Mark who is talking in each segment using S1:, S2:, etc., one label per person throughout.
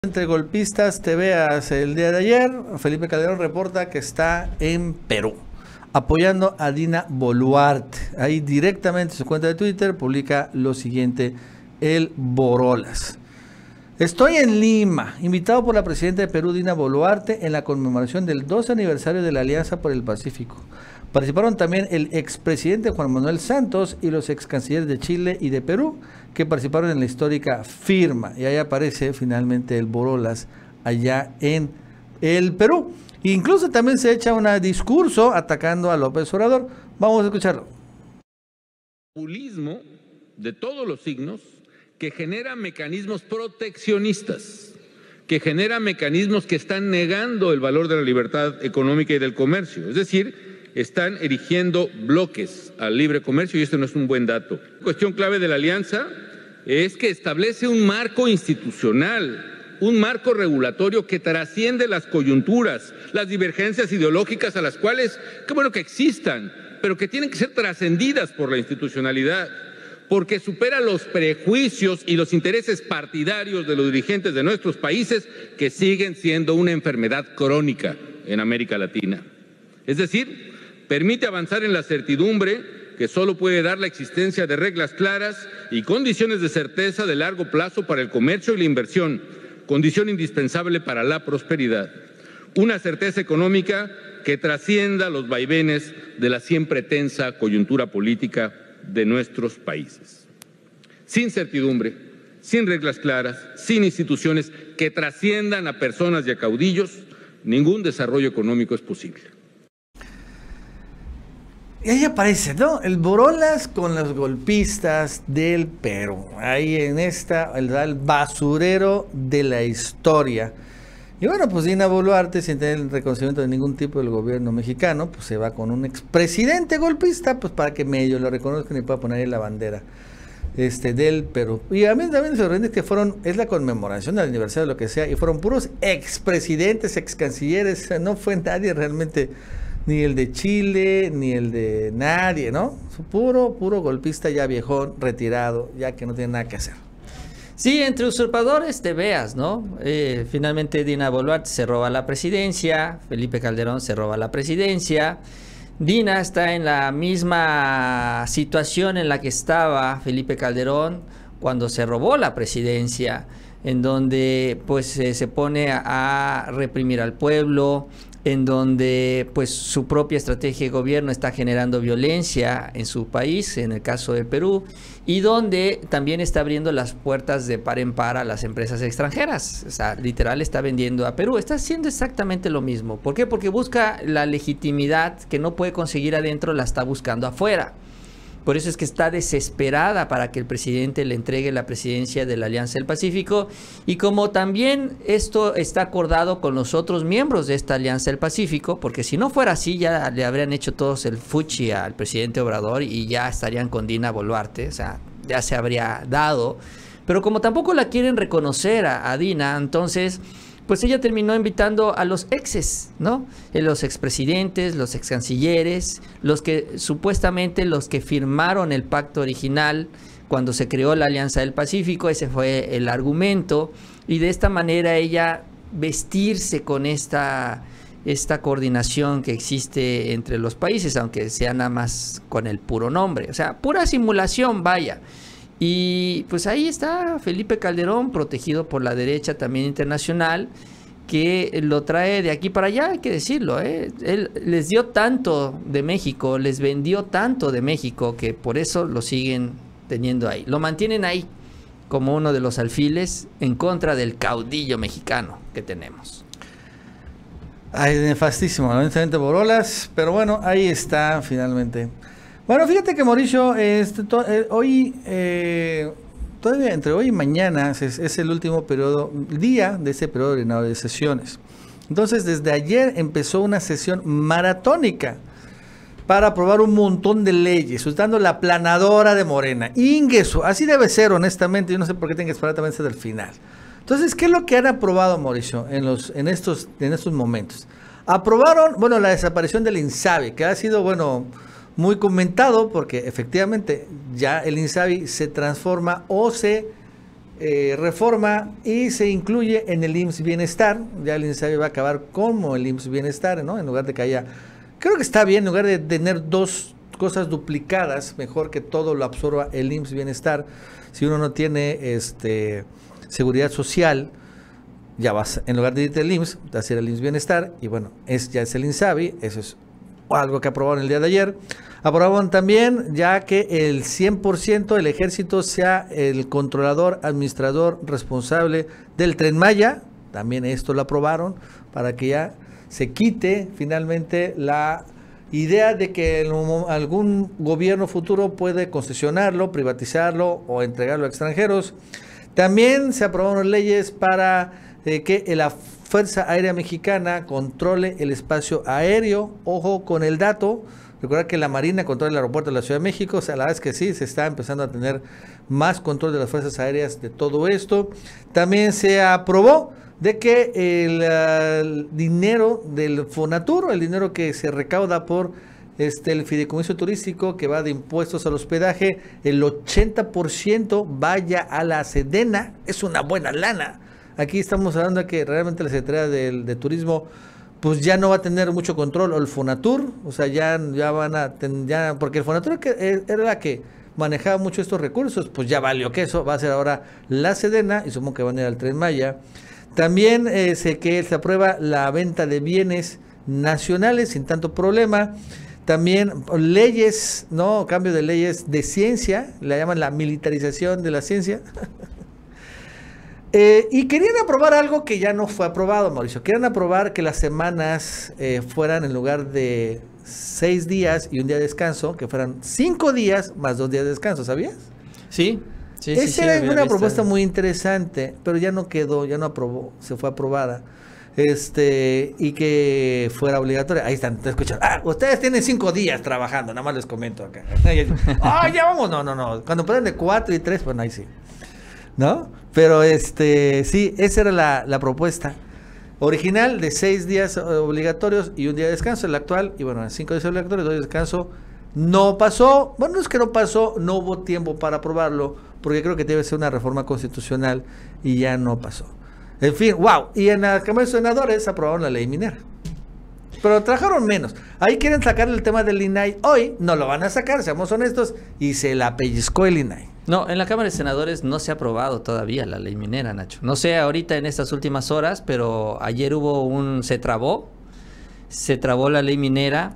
S1: Entre golpistas te veas el día de ayer, Felipe Calderón reporta que está en Perú, apoyando a Dina Boluarte. Ahí directamente en su cuenta de Twitter publica lo siguiente, el Borolas. Estoy en Lima, invitado por la presidenta de Perú, Dina Boluarte, en la conmemoración del 12 aniversario de la Alianza por el Pacífico. Participaron también el expresidente Juan Manuel Santos y los excancilleres de Chile y de Perú, que participaron en la histórica firma. Y ahí aparece finalmente el Borolas allá en el Perú. Incluso también se echa un discurso atacando a López Obrador. Vamos a escucharlo.
S2: Populismo de todos los signos que genera mecanismos proteccionistas, que genera mecanismos que están negando el valor de la libertad económica y del comercio. Es decir, están erigiendo bloques al libre comercio y esto no es un buen dato. La cuestión clave de la alianza es que establece un marco institucional, un marco regulatorio que trasciende las coyunturas, las divergencias ideológicas a las cuales, qué bueno que existan, pero que tienen que ser trascendidas por la institucionalidad, porque supera los prejuicios y los intereses partidarios de los dirigentes de nuestros países que siguen siendo una enfermedad crónica en América Latina. Es decir, permite avanzar en la certidumbre que solo puede dar la existencia de reglas claras y condiciones de certeza de largo plazo para el comercio y la inversión, condición indispensable para la prosperidad. Una certeza económica que trascienda los vaivenes de la siempre tensa coyuntura política de nuestros países. Sin certidumbre, sin reglas claras, sin instituciones que trasciendan a personas y a caudillos, ningún desarrollo económico es posible.
S1: Y ahí aparece, ¿no? El Borolas con los golpistas del Perú. Ahí en el basurero de la historia. Y bueno, pues Dina Boluarte, sin tener el reconocimiento de ningún tipo del gobierno mexicano, pues se va con un expresidente golpista, pues para que medio lo reconozcan y pueda poner ahí la bandera del Perú. Y a mí también me sorprende que es la conmemoración del aniversario de lo que sea, y fueron puros expresidentes, excancilleres, no fue nadie realmente, ni el de Chile, ni el de nadie, ¿no? Puro golpista ya viejón, retirado, ya que no tiene nada que hacer.
S3: Sí, entre usurpadores te veas, ¿no? Finalmente Dina Boluarte se roba la presidencia, Felipe Calderón se roba la presidencia. Dina está en la misma situación en la que estaba Felipe Calderón cuando se robó la presidencia, en donde pues se pone a reprimir al pueblo, en donde pues su propia estrategia de gobierno está generando violencia en su país, en el caso de Perú, y donde también está abriendo las puertas de par en par a las empresas extranjeras. O sea, literal está vendiendo a Perú, está haciendo exactamente lo mismo. ¿Por qué? Porque busca la legitimidad que no puede conseguir adentro, la está buscando afuera. Por eso es que está desesperada para que el presidente le entregue la presidencia de la Alianza del Pacífico. Y como también esto está acordado con los otros miembros de esta Alianza del Pacífico, porque si no fuera así ya le habrían hecho todos el fuchi al presidente Obrador y ya estarían con Dina Boluarte, o sea, ya se habría dado. Pero como tampoco la quieren reconocer a Dina, entonces pues ella terminó invitando a los exes, ¿no? Los expresidentes, los excancilleres, los que supuestamente los que firmaron el pacto original cuando se creó la Alianza del Pacífico. Ese fue el argumento, y de esta manera ella vestirse con esta coordinación que existe entre los países, aunque sea nada más con el puro nombre, o sea, pura simulación, vaya. Y pues ahí está Felipe Calderón, protegido por la derecha también internacional, que lo trae de aquí para allá, hay que decirlo, ¿eh? Él les dio tanto de México, les vendió tanto de México, que por eso lo siguen teniendo ahí. Lo mantienen ahí como uno de los alfiles en contra del caudillo mexicano que tenemos.
S1: Ay, nefastísimo, honestamente, Borolas, pero bueno, ahí está finalmente. Bueno, fíjate que Mauricio, hoy, todavía entre hoy y mañana es el último día de ese periodo ordinario de sesiones. Entonces, desde ayer empezó una sesión maratónica para aprobar un montón de leyes, usando la aplanadora de Morena. Ingueso, así debe ser, honestamente, yo no sé por qué tienen que esperar también hasta el final. Entonces, ¿qué es lo que han aprobado, Mauricio, en estos momentos? Aprobaron, bueno, la desaparición del INSABI, que ha sido, bueno, muy comentado, porque efectivamente ya el INSABI se transforma o se reforma y se incluye en el IMSS Bienestar. Ya el INSABI va a acabar como el IMSS Bienestar, ¿no? En lugar de que haya, creo que está bien, en lugar de tener dos cosas duplicadas, mejor que todo lo absorba el IMSS Bienestar. Si uno no tiene seguridad social, ya vas, en lugar de irte al IMSS, te vas a ir al IMSS Bienestar, y bueno, ya es el INSABI. Eso es algo que aprobaron el día de ayer. Aprobaron también ya que el 100% del ejército sea el controlador, administrador, responsable del Tren Maya. También esto lo aprobaron para que ya se quite finalmente la idea de que algún gobierno futuro puede concesionarlo, privatizarlo o entregarlo a extranjeros. También se aprobaron leyes para que la Fuerza Aérea Mexicana controle el espacio aéreo. Ojo con el dato. Recuerda que la Marina controla el aeropuerto de la Ciudad de México. O sea, la verdad es que sí, se está empezando a tener más control de las fuerzas aéreas de todo esto. También se aprobó de que el dinero del Fonatur, el dinero que se recauda por el fideicomiso turístico que va de impuestos al hospedaje, el 80% vaya a la Sedena. Es una buena lana. Aquí estamos hablando de que realmente la Secretaría de Turismo pues ya no va a tener mucho control, o el Fonatur, o sea, ya van a tener, porque el Fonatur era la que manejaba mucho estos recursos, pues ya valió que eso, va a ser ahora la Sedena, y supongo que van a ir al Tren Maya. También que se aprueba la venta de bienes nacionales sin tanto problema. También leyes, ¿no? Cambio de leyes de ciencia, la llaman la militarización de la ciencia. Y querían aprobar algo que ya no fue aprobado, Mauricio. Querían aprobar que las semanas fueran, en lugar de 6 días y un día de descanso, que fueran 5 días más 2 días de descanso, ¿sabías?
S3: Sí.
S1: Esa era una propuesta muy interesante, pero ya no quedó, ya no aprobó, se fue aprobada. Y que fuera obligatoria. Ahí están, te escuchan. Ustedes tienen 5 días trabajando, nada más les comento acá. Ya vamos, no. Cuando puedan de 4 y 3, pues ahí sí. ¿No? Pero sí, esa era la propuesta original, de 6 días obligatorios y un día de descanso. El actual, y bueno, 5 días obligatorios, 2 días de descanso, no pasó. Bueno, no es que no pasó, no hubo tiempo para aprobarlo, porque creo que debe ser una reforma constitucional y ya no pasó. En fin, wow. Y en la Cámara de Senadores aprobaron la ley minera, pero trabajaron menos. Ahí quieren sacar el tema del INAI. Hoy no lo van a sacar, seamos honestos, y se la pellizcó el INAI.
S3: No, en la Cámara de Senadores no se ha aprobado todavía la ley minera, Nacho. No sé ahorita en estas últimas horas, pero ayer se trabó la ley minera,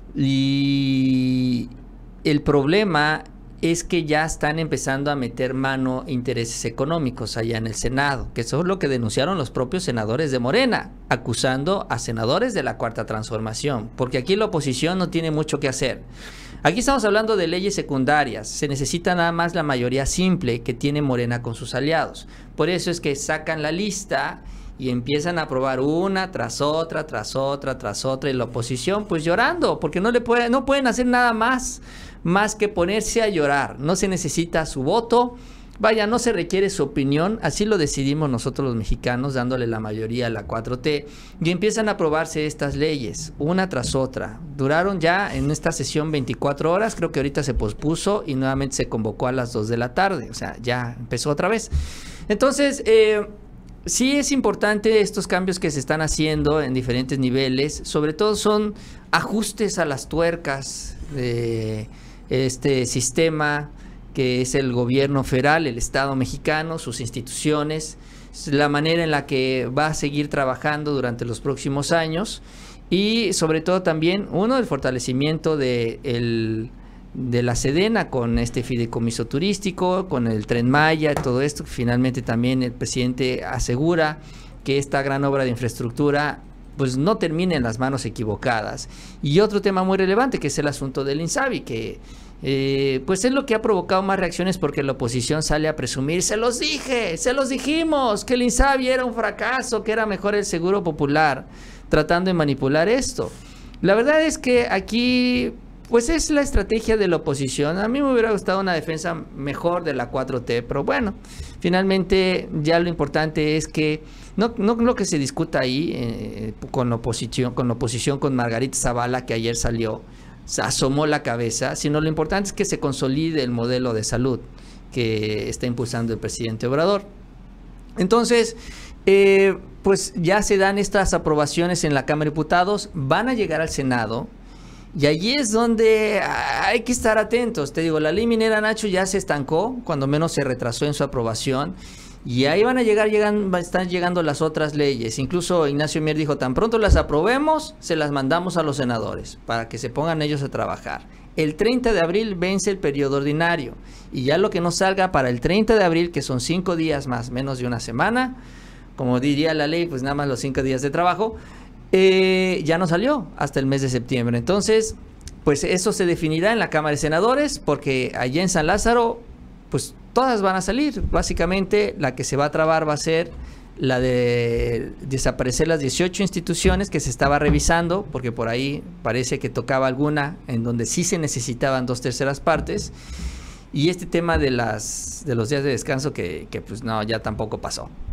S3: y el problema es que ya están empezando a meter mano intereses económicos allá en el Senado, que eso es lo que denunciaron los propios senadores de Morena, acusando a senadores de la Cuarta Transformación, porque aquí la oposición no tiene mucho que hacer. Aquí estamos hablando de leyes secundarias, se necesita nada más la mayoría simple que tiene Morena con sus aliados. Por eso es que sacan la lista y empiezan a aprobar una tras otra, y la oposición pues llorando, porque no pueden hacer nada más que ponerse a llorar. No se necesita su voto, vaya, no se requiere su opinión, así lo decidimos nosotros los mexicanos, dándole la mayoría a la 4T, y empiezan a aprobarse estas leyes, una tras otra. Duraron ya en esta sesión 24 horas, creo que ahorita se pospuso y nuevamente se convocó a las 2 de la tarde, o sea, ya empezó otra vez. Entonces, sí es importante estos cambios que se están haciendo en diferentes niveles, sobre todo son ajustes a las tuercas de este sistema que es el gobierno federal, el Estado mexicano, sus instituciones, la manera en la que va a seguir trabajando durante los próximos años, y sobre todo también el fortalecimiento de la Sedena con este fideicomiso turístico, con el Tren Maya, todo esto. Finalmente también el presidente asegura que esta gran obra de infraestructura pues no termine en las manos equivocadas. Y otro tema muy relevante, que es el asunto del INSABI, que pues es lo que ha provocado más reacciones, porque la oposición sale a presumir: se los dijimos, que el INSABI era un fracaso, que era mejor el Seguro Popular, tratando de manipular esto. La verdad es que aquí pues es la estrategia de la oposición. A mí me hubiera gustado una defensa mejor de la 4T, pero bueno, finalmente ya lo importante es que no lo que se discuta ahí con la oposición, con Margarita Zavala, que ayer salió, asomó la cabeza, sino lo importante es que se consolide el modelo de salud. que está impulsando el presidente Obrador. Entonces, pues ya se dan estas aprobaciones en la Cámara de Diputados, van a llegar al Senado, y allí es donde hay que estar atentos. Te digo, la ley minera, Nacho, ya se estancó, cuando menos se retrasó en su aprobación, y ahí están llegando las otras leyes. Incluso Ignacio Mier dijo, tan pronto las aprobemos, se las mandamos a los senadores, para que se pongan ellos a trabajar. El 30 de abril vence el periodo ordinario, y ya lo que no salga para el 30 de abril, que son 5 días más, menos de una semana, como diría la ley, pues nada más los 5 días de trabajo, ya no salió hasta el mes de septiembre. Entonces, pues eso se definirá en la Cámara de Senadores, porque allá en San Lázaro, pues todas van a salir. Básicamente, la que se va a trabar va a ser la de desaparecer las 18 instituciones que se estaba revisando, porque por ahí parece que tocaba alguna en donde sí se necesitaban 2/3 partes, y este tema de los días de descanso que pues no, ya tampoco pasó.